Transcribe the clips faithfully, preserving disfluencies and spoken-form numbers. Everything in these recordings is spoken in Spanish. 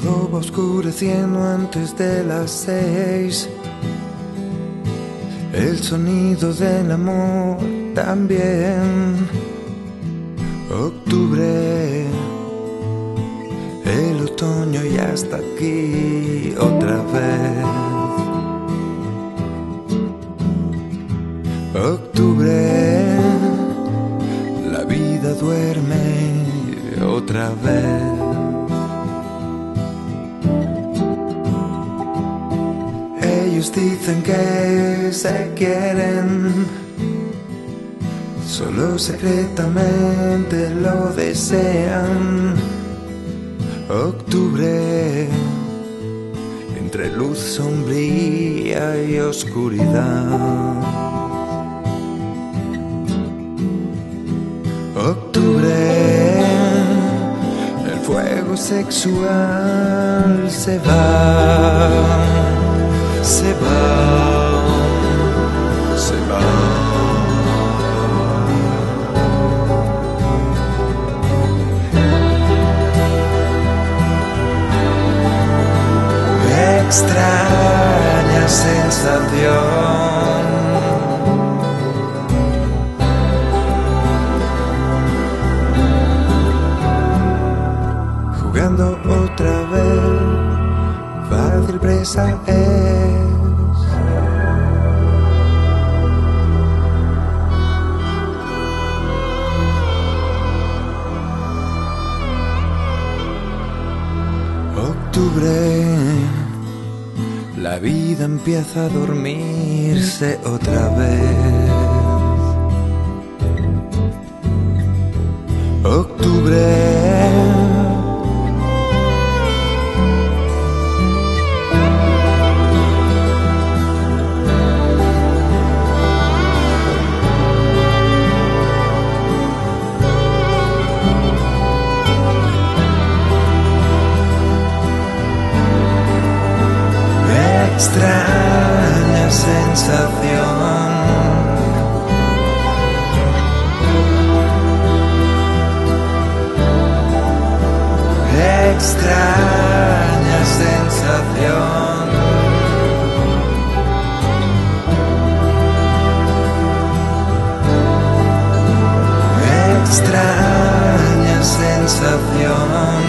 Todo va oscureciendo antes de las seis. El sonido del amor también. Octubre, el otoño ya está aquí otra vez. Octubre, la vida duerme otra vez. Ellos dicen que se quieren, solo secretamente lo desean. Octubre, entre luz sombría y oscuridad. Octubre, el fuego sexual se va, se va, se va. Extraña sensación, jugando otra vez, fácil presa es. Octubre, la vida empieza a dormirse otra vez. Octubre, extraña sensación, extraña sensación, extraña sensación.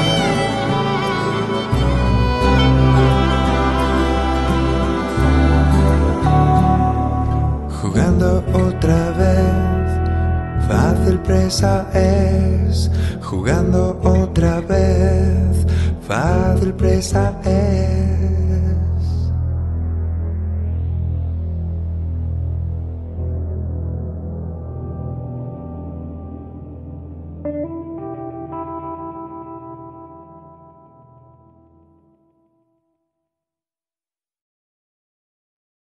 Jugando otra vez, fácil presa es. Jugando otra vez, fácil presa es.